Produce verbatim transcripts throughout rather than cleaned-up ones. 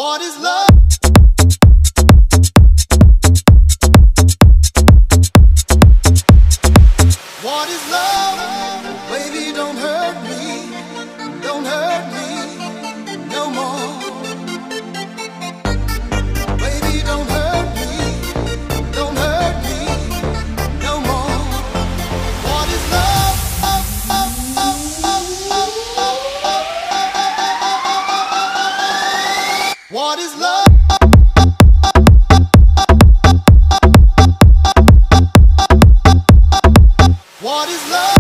What is love? What is love? Baby, don't hurt me, don't hurt me no more. Baby, don't hurt me, don't hurt me no more. What is love? What is love? What is love?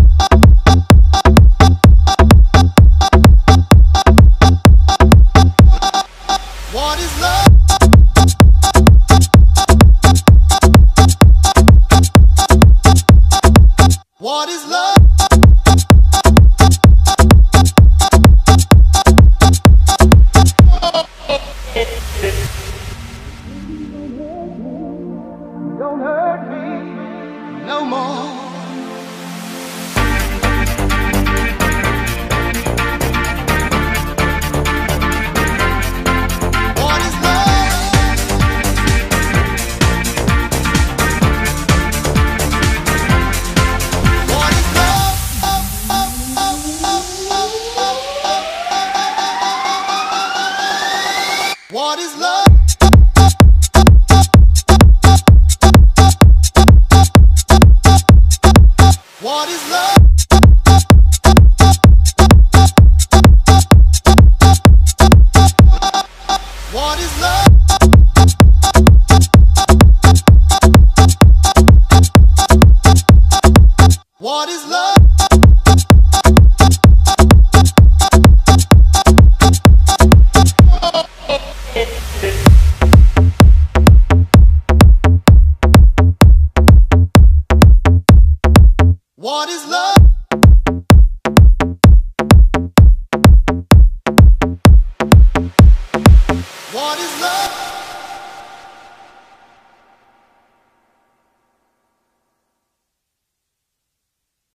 What is love? What is love? Don't hurt me no more. What is love? What is love? What is love? What is love? What is love? What is love?